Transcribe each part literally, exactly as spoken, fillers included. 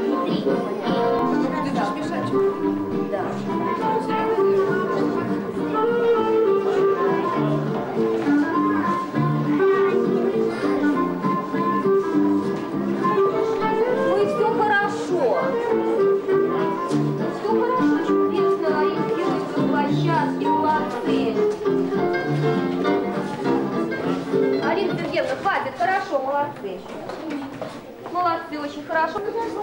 внутри. Ты будешь мешать. Да. Ну и все хорошо. Все хорошо, чудесно, ориентируйся в площадке, молодцы. Алина Сергеевна, хватит, хорошо, молодцы. Молодцы, очень хорошо.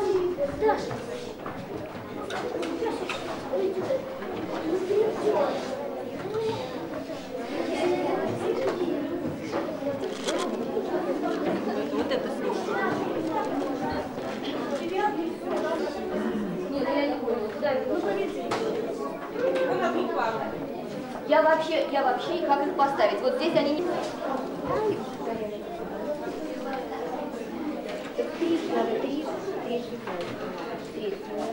Вот это слушай. Нет, я не понял. Куда это? Я вообще, я вообще, как их поставить? Вот здесь они не... Три, надо три, три, три.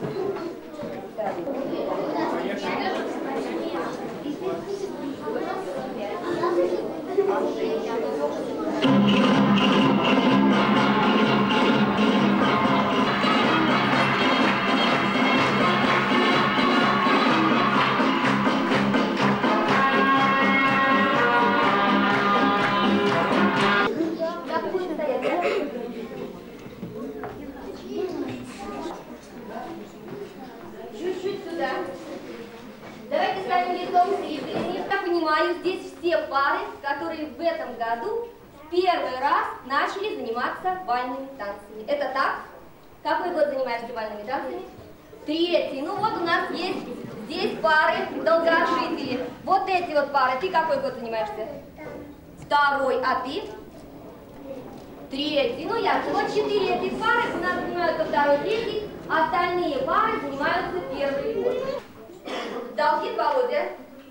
Чуть-чуть сюда. Давайте ставим лицом к зрителям. Я понимаю, здесь все пары, которые в этом году в первый раз начали заниматься бальными танцами. Это так? Какой год занимаешься бальными танцами? Третий. Ну вот у нас есть здесь пары долгожители. Вот эти вот пары. Ты какой год занимаешься? Второй. А ты? Третий. Ну ясно. Вот четыре этих пары у нас занимаются второй, третий. Остальные пары занимаются первый год. Долгин Володя.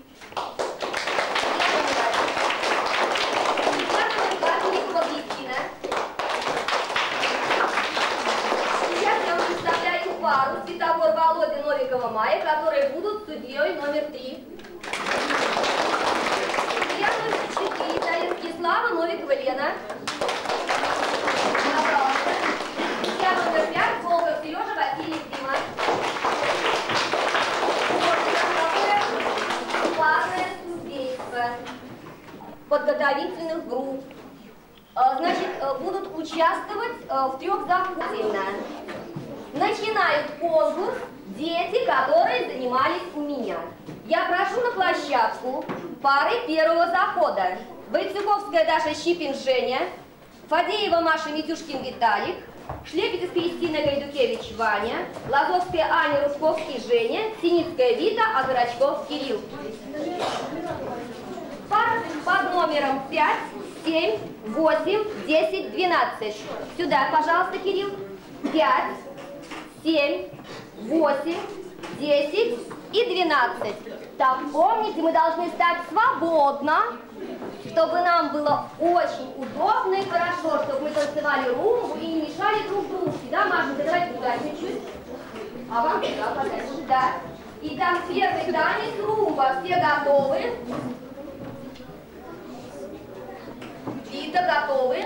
Сейчас я вам представляю пару Светогор Володя, Новикова Майя, которые будут судьей номер три. Я номер четыре, Таевский Слава, Новикова Лена. Пожалуйста. Я номер пять, Волков Сережа, Васильев Дима. Парное судейство подготовительных групп. Значит, будут участвовать в трех заходах. Начинают конкурс дети, которые занимались у меня. Я прошу на площадку пары первого захода. Бойцюковская Даша, Щипин Женя, Фадеева Маша, Митюшкин Виталик, Шлепетец Кристина, Гайдукевич Ваня, Лазовская Аня, Русковский Женя, Синицкая Вита, Огорочков Кирилл. Пар под номером пять, семь, восемь, десять, двенадцать. Сюда, пожалуйста, Кирилл. пять, семь, восемь, десять и двенадцать. Так, помните, мы должны стать свободно, чтобы нам было очень удобно и хорошо, чтобы мы танцевали румбу и не мешали друг другу. Да, Машенька, давайте туда чуть-чуть. А вам туда подальше, да. Итак, первый танец румба. Все готовы? Вита, готовы?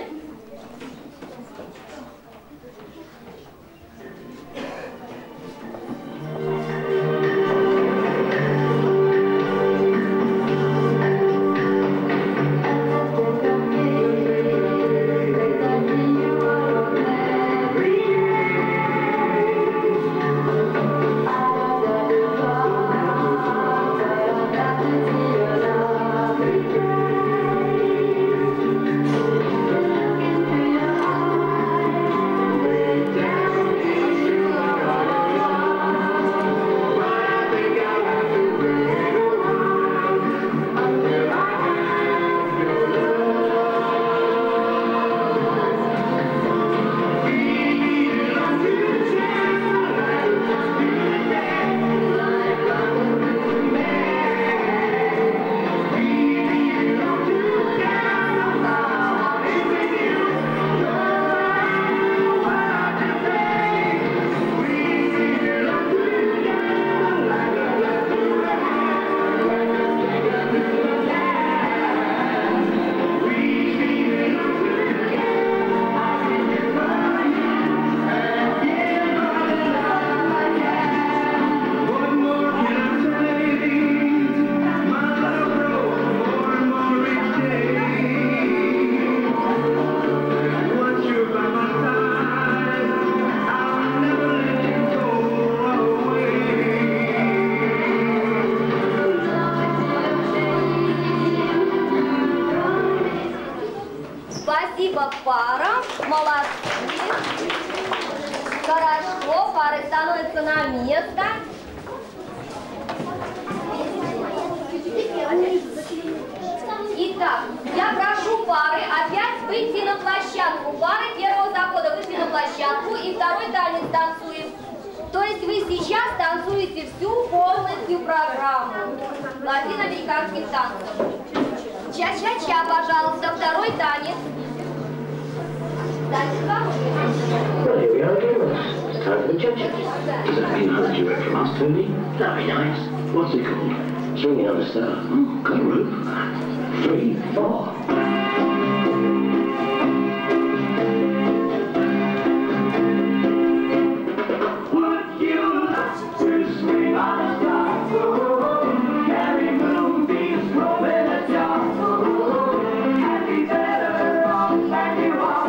Спасибо парам, молодцы. Хорошо, пары становятся на место. Итак, я прошу пары опять выйти на площадку. Пары первого захода вышли на площадку и второй танец танцуем. То есть вы сейчас танцуете всю полностью программу латиноамериканских танцев. Ча-ча-ча, пожалуйста, второй танец. Well, here we are again. Time for the cha-cha. Does that mean a duet from us, Tony? That'd be nice. What's it called? Swinging on a Star. Oh, got a rope. Three, four. Would you like to swing on a star? Oh, carry moonbeams, roll in a jar. Oh, and be better off than you are.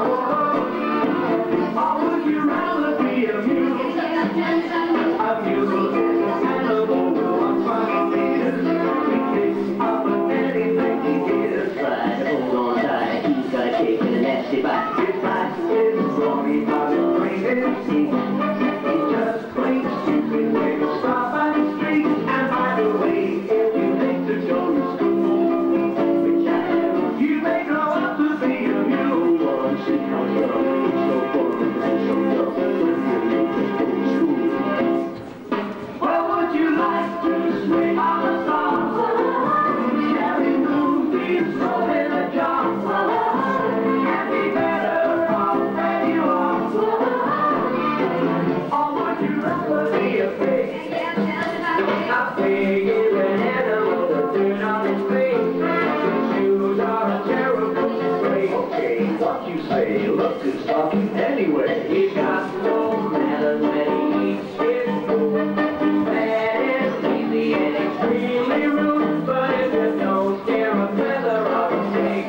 Anyway, he's got no manners when he eats his food. Bad and easy and extremely rude, but if you don't scare a feather off a snake,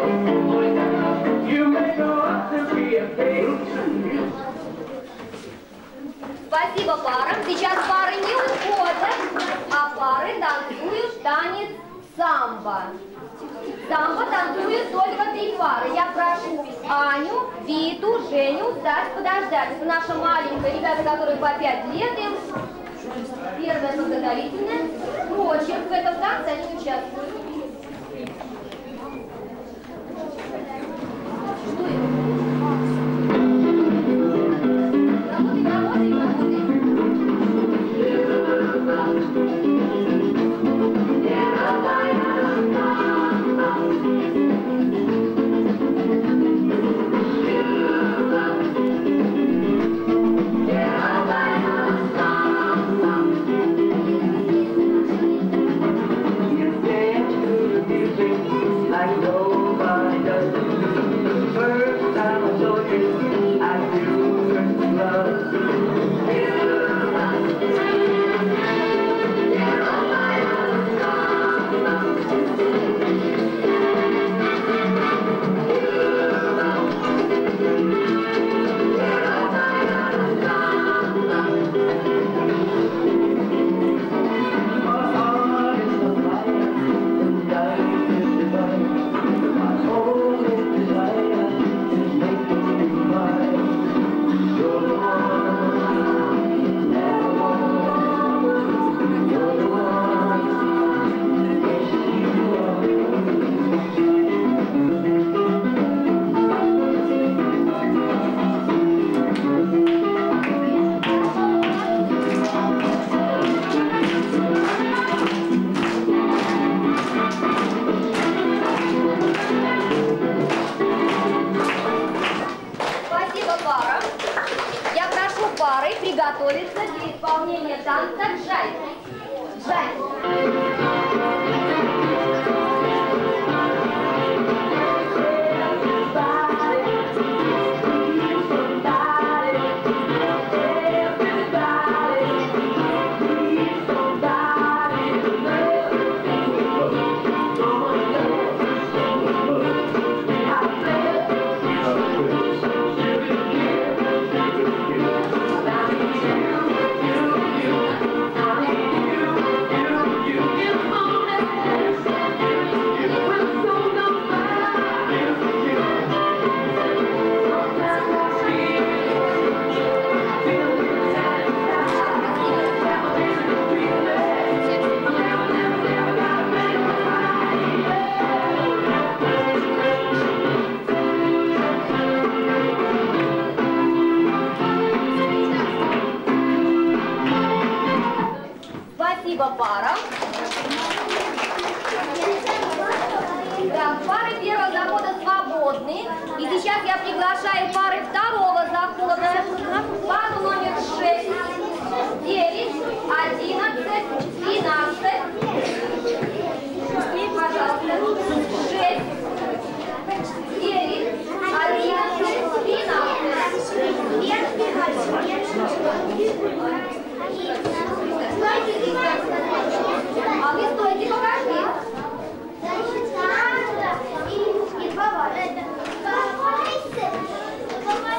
you may go up to be a pig. Спасибо парам. Сейчас пары не уходят, а пары танцуют танец самбо. Самбо танцуют только три пары. Я прошу Аню, Виту, Женю стать подождать. Это наша маленькая, ребята, которые по пять лет им. Первая подготовительная. Прочерк в этом танце они участвуют. Что это? Работаем, работаем, работаем. Приготовиться для исполнения танца джайв. Джайв. я приглашаю пары второго захода. Пару номер шесть, девять, одиннадцать, двенадцать. Пожалуйста. шесть, девять, одиннадцать, двенадцать. А вы стойте, покажи. И два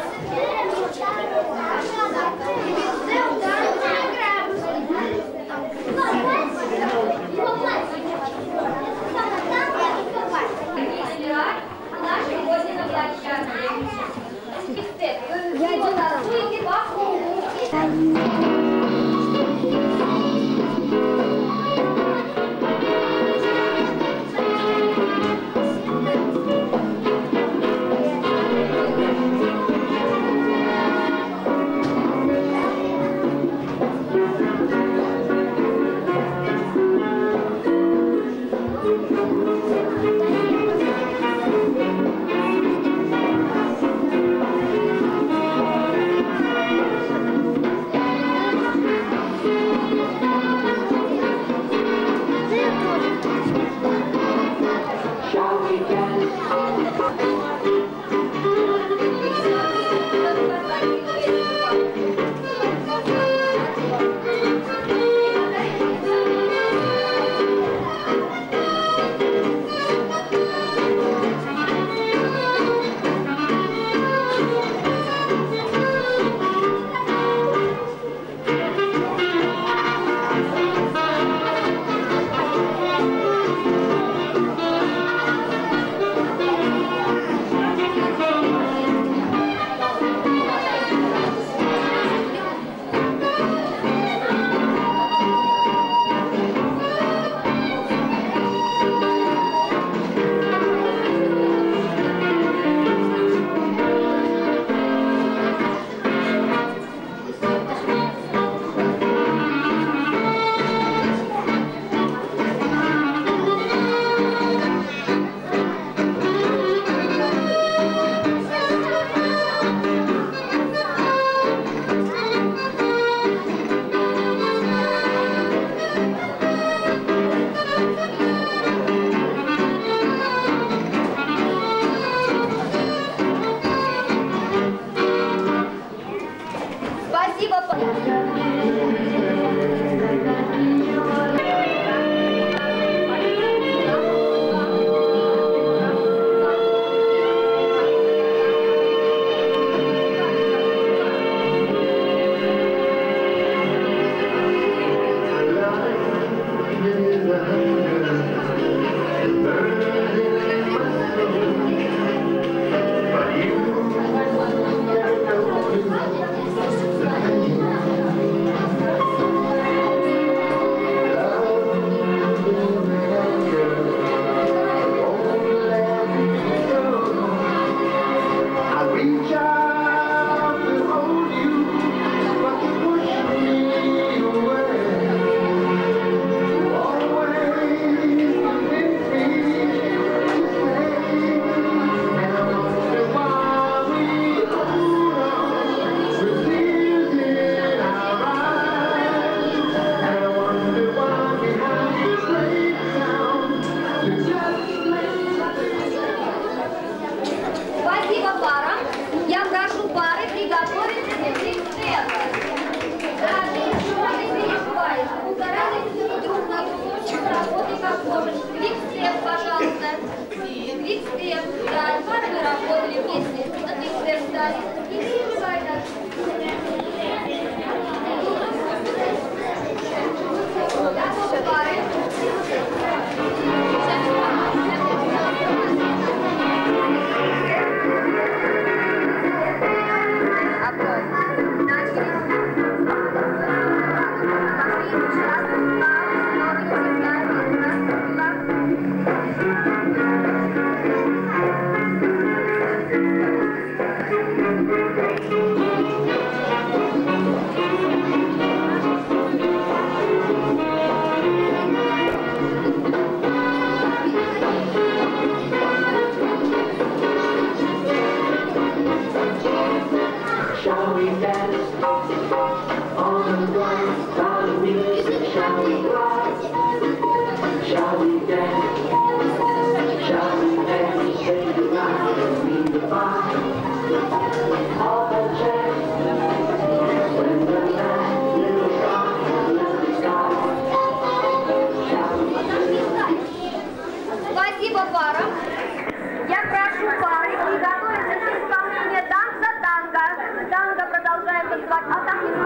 we dance? On the ground, sound of music, shall we rise? Shall we dance? Shall we dance? Say goodnight and mean goodbye. All the chance when the last little song has left the sky. Shall we dance? Спасибо, пара. Я прошу пары приготовиться к исполнению танца-танго. Танго продолжаем танцевать. А так не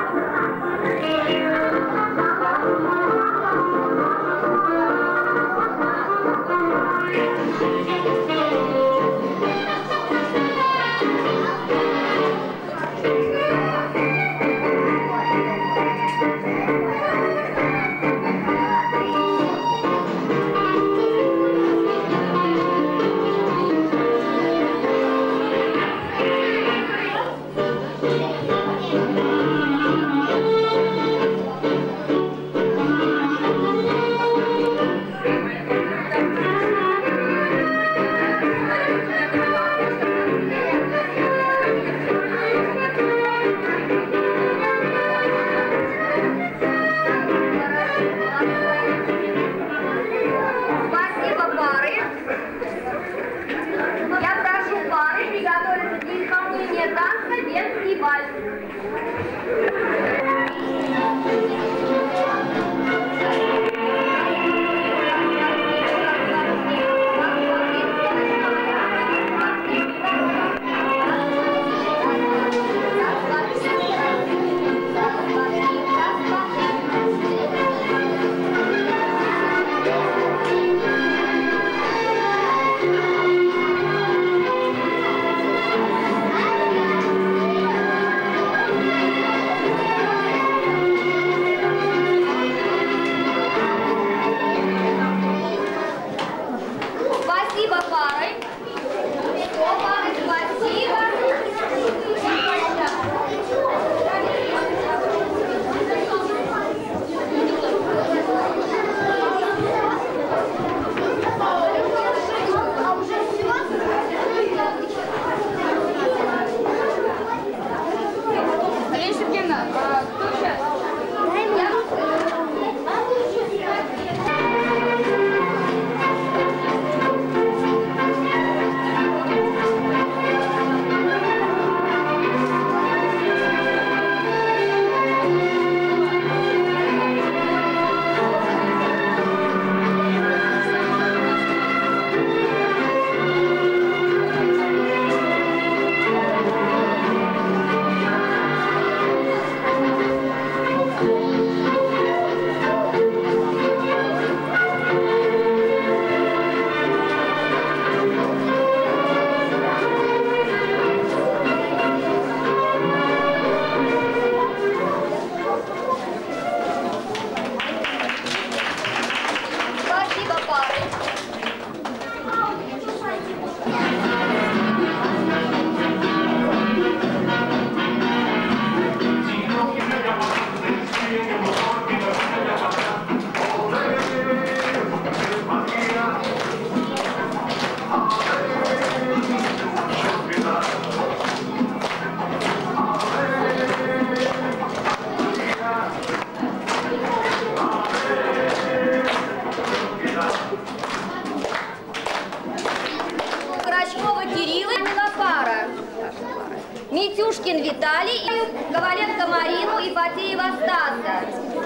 Митюшкин Виталий, Коваленко Марину и Фатеева Стаса.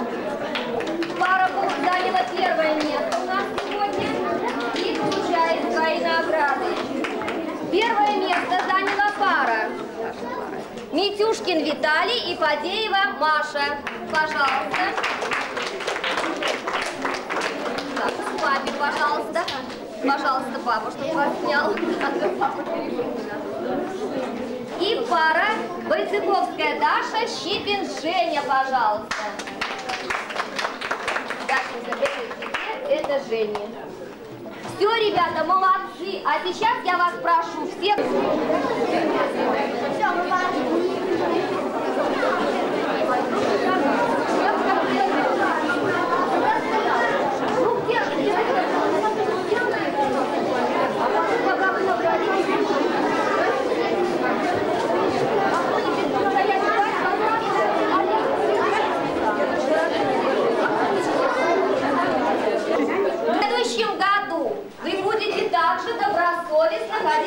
Пара заняла первое место у нас сегодня и получает свои награды. Первое место заняла пара Митюшкин Виталий и Фадеева Маша. Пожалуйста. Так, папе, пожалуйста. Пожалуйста, папа, чтобы вас снял. И пара Войцеховская Даша, Щипин Женя, пожалуйста. Дашенька, это тебе, это Женя. Все, ребята, молодцы. А сейчас я вас прошу всех... Все, мы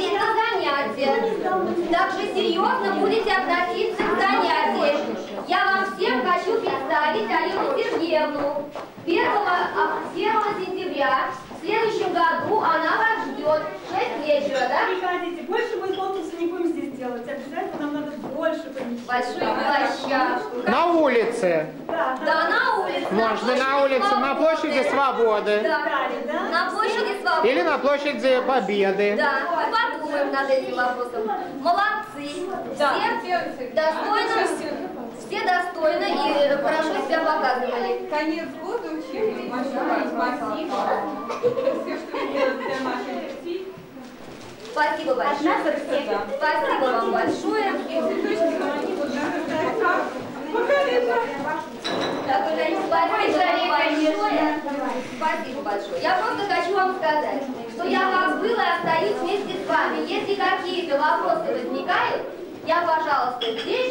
это занятие. Так же серьезно будете относиться к занятиям. Я вам всем хочу представить Алину Сергеевну. первого сентября в следующем году она вас ждет. В шесть вечера, да? Приходите. Больше мы конкурсы не будем здесь делать. Обязательно нам надо больше помещений. Большую площадку. На улице. Да, Да, на улице. Можно на улице, на площади Свободы. Да, да? на площади Свободы. Или на площади Победы. Да, мы подумаем над этим вопросом. Молодцы. Все достойно, все достойно и хорошо себя показывали. Конец года учебный. Большое спасибо. Все, что вы делаете для наших детей. Спасибо большое. Спасибо вам большое. Спасибо большое. Спасибо большое. Я просто хочу вам сказать, что я как была и остаюсь вместе с вами. Если какие-то вопросы возникают, я, пожалуйста, здесь